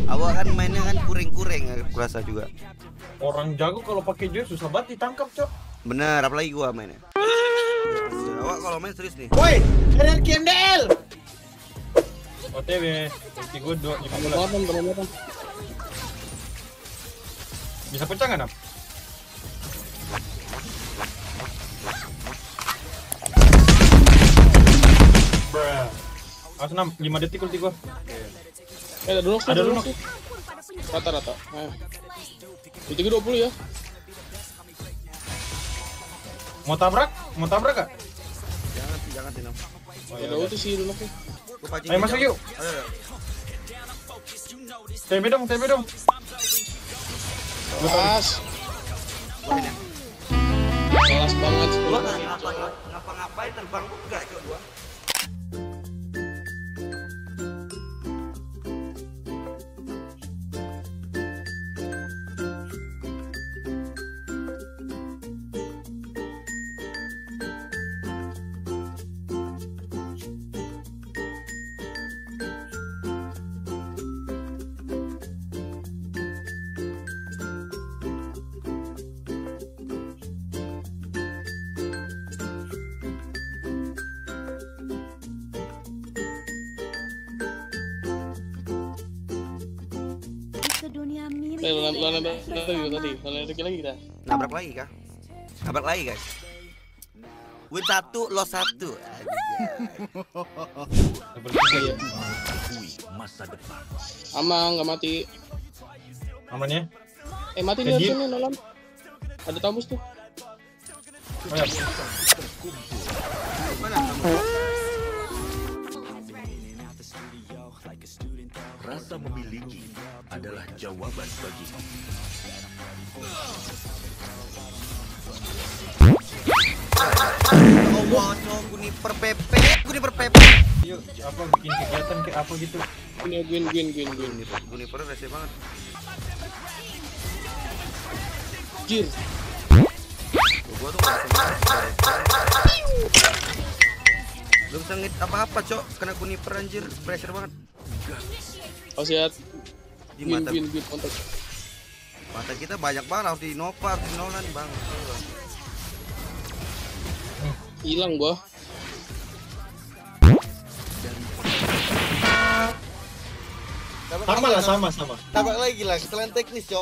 Awak kan mainnya kan kuring-kuring, aku rasa juga. Orang jago kalau pakai joy susah banget ditangkap, Cok. Bener, apalagi gua mainnya. Awak kalau main serius nih. Woi, RRQ MDL. OTW, ulti gue 15. Bisa pecah nggak, Nam? Awas 6, 5 detik ulti gue. Ada dulu Ada dulu. Rata-rata. Ulti gue 20 ya. Mau tabrak? Mau tabrak gak? Jangan Tinam. Oh, Ada ulti sih dulu. Ayo masuk yuk. TB dong. Kelas. Kelas banget. Gua ngapa-ngapain terbang enggak coba. Lagi kita. Nabrak lagi kah? Nabrak lagi guys. Win 1, loss 1. Aman, nggak mati. Aman ya? Mati dia harusnya Nolan. Ada tabus tuh. Oh, ya. Rasa memiliki adalah jawaban bagimu. Allah, Guniper PP. Yuk, apa bikin kegiatan kayak apa gitu? Ini win. Guniper rese banget. Jir. Gua tuh nggak belum bisa ngit apa-apa, Cok. Kena Guniper anjir, pressure banget. Oh siap. Di mata Win kontak. mata kita banyak banget harus di Nova, harus di Nolan, Bang. Hilang gua. Sama. Tabrak lagi lah, kesalahan teknis, Cok.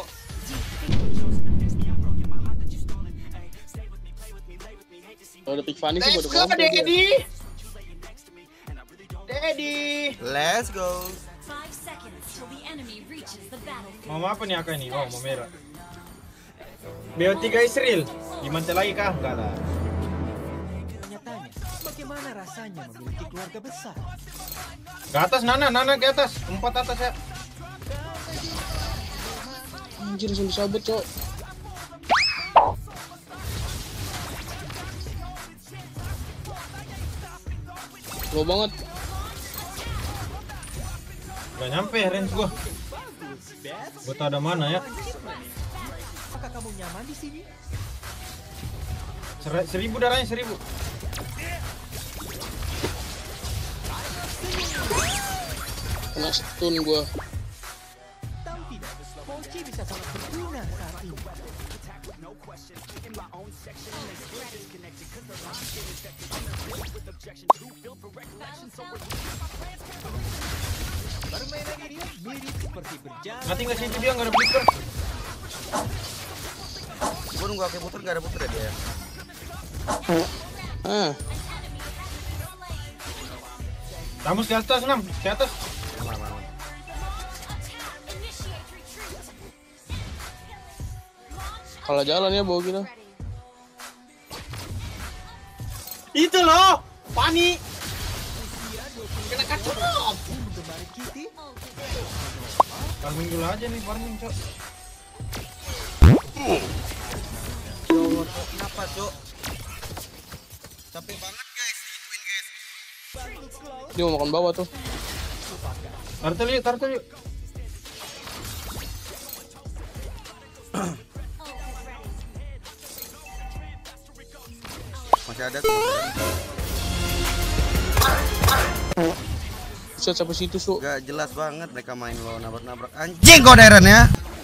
Kalau ada pick Fanny sih Let's gua go, Daddy. Let's go. 5 seconds till the enemy reaches the battlefield. Mau apa nih Aka ini? Oh, mau merah. BO3 Israel. Dimantai lagi kah? Enggak lah. Nyatanya, bagaimana rasanya memiliki keluarga besar? Ke atas Nana ke atas. 4 atas ya. Anjir langsung disabet, Cok. Low banget. Gak nyampe range gua. Gua tak ada mana ya. Apakah kamu nyaman di sini? 1000 darahnya 1000. Kena stun gua. Tahu tidak, Mochi bisa sangat berguna saat ini. Permainan ini mirip seperti berjalan. Nanti nggak sih dia nggak ada flicker. Gua nunggu Ake puter, nggak ada puter ya dia. Ah, Tamus di atas 6, di atas. kalah jalan ya bawa kita. Itu loh, Pani. Kena kacau. Menggemari Kitty, Farming dulu aja nih, farming, Cok. Kenapa, Cok? Capek banget, guys. Digituin, guys. Dia mau makan bawah tuh. Turtle yuk. Masih ada tuh. Set sampai situ, Su. Gak jelas banget mereka main lo nabrak-nabrak anjing kok Darren ya.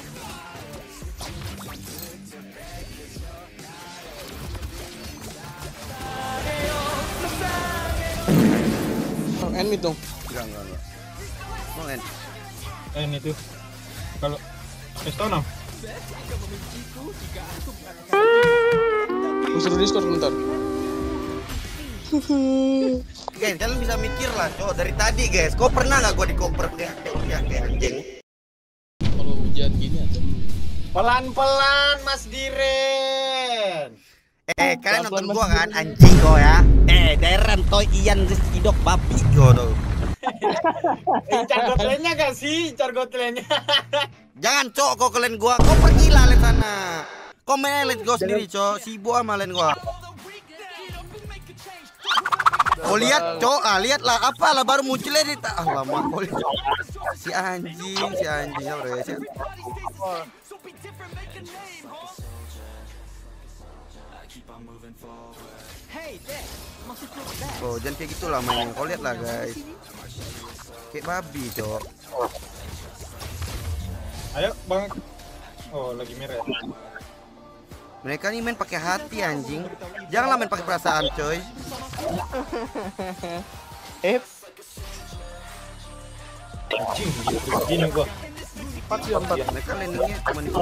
End mid dong. Enggak. Mau end. Itu. Kalau Stone Gue suruh Discord bentar. Guys, kalian bisa mikir lah, cowok dari tadi guys. Kok pernah nggak gua dikoper kayak anjing? Kalau hujan gini atau pelan-pelan Mas Diren. Kalian nonton gua kan anjing kok ya. Darren toy Ian Idok babi gua tuh. Cargotlennya gak sih? Cargotlennya. Jangan cok kok kalian gua. Kok pergi lah le sana. Kok main let's go sendiri cok. Sibuk sama kalian gua. Oh lihat cok, lihatlah apalah baru munculnya di lama si anjing ya bro ya. Oh jangan kayak gitulah mainnya. Kau lihat lah guys. Kayak babi cok. Ayo bang. Oh lagi merah. Mereka nih main pakai hati anjing. Janganlah main pakai perasaan coy. Anjing gini gua. 4 mereka landingnya cuma di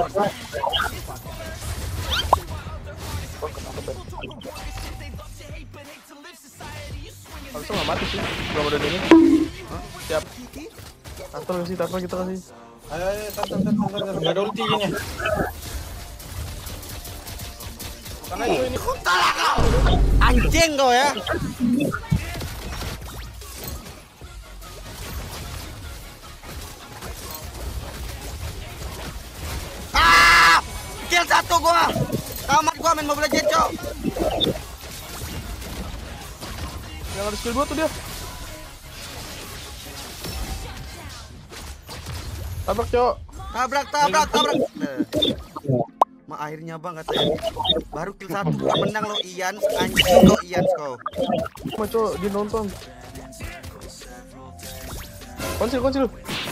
Harusnya nggak mati sih. Belum ada ini. Siap. Tato kita kasih. Ayo tar. Enggak ada ultinya. Karena itu ini anjing kau ya. Kill 1 gua. Tamat gua main Mobile Legends cok. Yang ada skill 2 tuh dia. Tabrak, Cok. Tabrak. Akhirnya bang katanya. Baru kill 1 gua menang lo Ian anjing lo Ian kau. Cuma Cok, dia nonton. Konsil.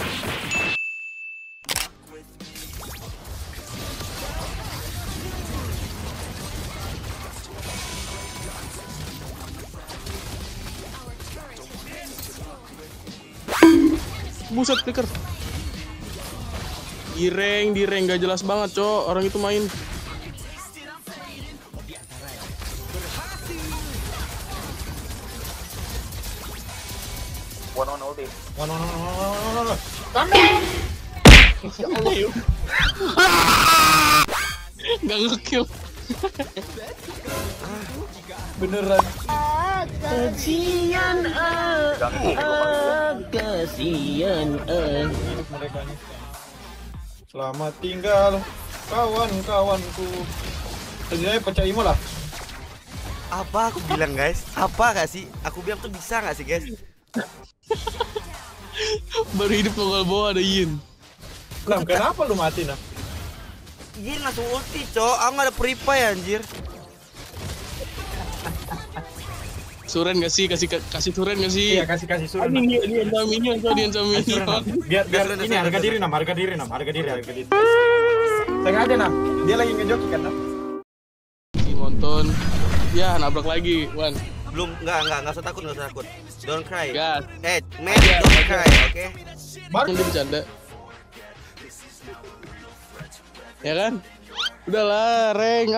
Buset flicker. Direng gak jelas banget cok orang itu main. One. Gak nge-kill. Beneran. Kesian Mereka nih. Selamat tinggal kawan-kawanku. Tadi saya pecah imo lah. Apa aku bilang guys? Apa gak sih? Aku bilang tuh bisa gak sih guys? Baru hidup lokal bawah ada Yin. Nam, kenapa lu mati Nam? Yin langsung ulti cok. Aku gak ada peripai anjir. Suren gak sih? Kasih Suren gak sih? Iya kasih suran. Dia sama minion. Biar ini harga diri Nam. Sengaja Nam. Dia lagi ngejoki kan Nam. Si Monton. Ya nabrak lagi, Wan. Belum, enggak usah takut. Don't cry. Gas. Man, don't cry, oke? Baru dia bercanda. Ya kan? Udahlah, Reng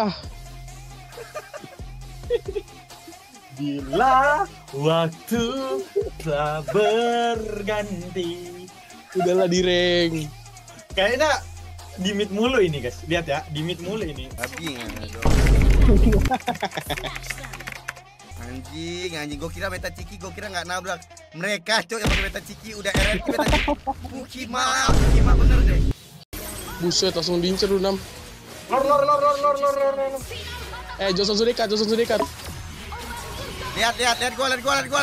Bila waktu telah berganti. Udahlah Direng. Kayaknya di mid mulu ini guys. Lihat ya, di mid mulu ini. Anjing, gua kira meta ciki, gua kira nggak nabrak. Mereka cok yang pakai meta ciki udah RRQ meta ciki. Kima bener deh. Buset, langsung diincer lu 6. Lor. Johnson Sudekat. Lihat gua.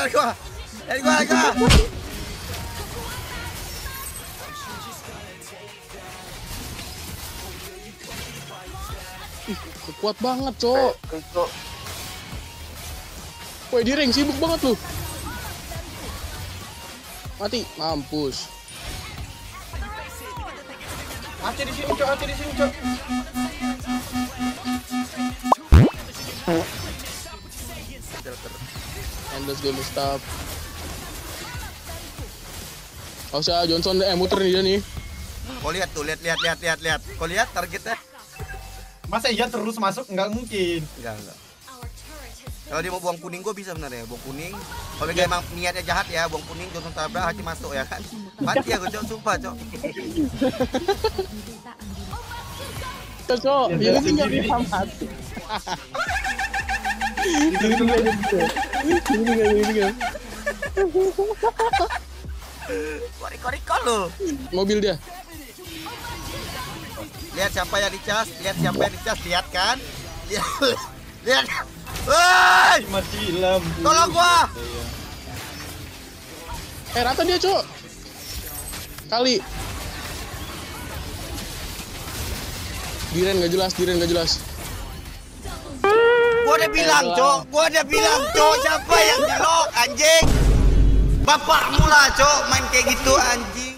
Kuat banget, Cok. Woi, Direng sibuk banget lu. Mati, mampus. Aceh di sini, Cok. Aceh di sini, Cok. Endless game stop. Oh, si Johnson muter nih dia nih. Kau lihat tuh, lihat. Kau lihat targetnya? Masa iya terus masuk? Nggak mungkin. Enggak. Kalau dia mau buang kuning gue bisa sebenarnya, buang kuning. Kalau dia emang niatnya jahat ya, buang kuning Johnson tabrak Haji masuk ya kan. Mati aku Cok, sumpah Cok. Cok, dia sih nggak bisa mati. Ini. Koriko lo. Mobil dia. Lihat siapa yang dicas, lihat kan? Lihat. Woi! Mati lampu. Tolong gua. Rata dia, Cok. Kali. Diren nggak jelas. Gua udah bilang, Cok, siapa yang di lock anjing? Bapakmu lah, Cok, main kayak gitu anjing.